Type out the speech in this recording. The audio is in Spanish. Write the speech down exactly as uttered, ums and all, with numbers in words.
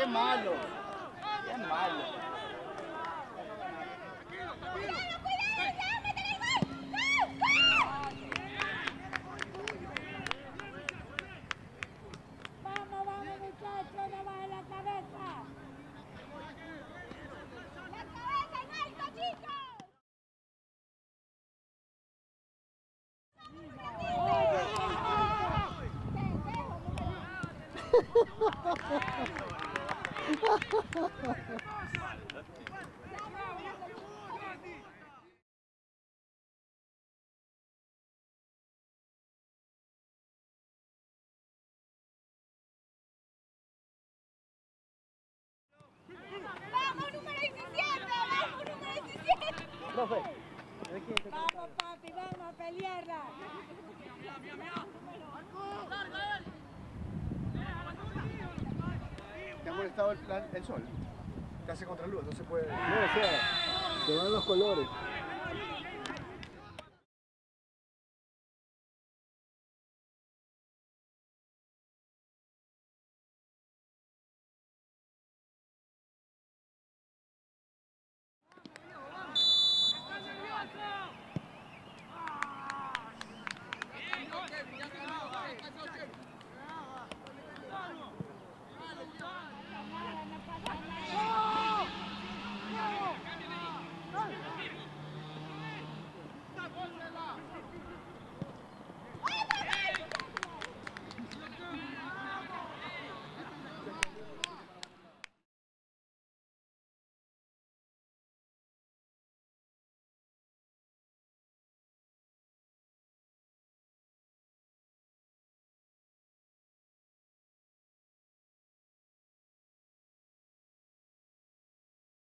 bien malo. Bien malo. Vamos, vamos muchachos, no bajen la cabeza. La cabeza en alto, chicos. Vamos, número diecisiete, vamos, número diecisiete. Profe. Vamos, papi, vamos a pelearla. ¿Te ha molestado el, plan, el sol? Te hace contraluz, no se puede. No, o sea, se van los colores.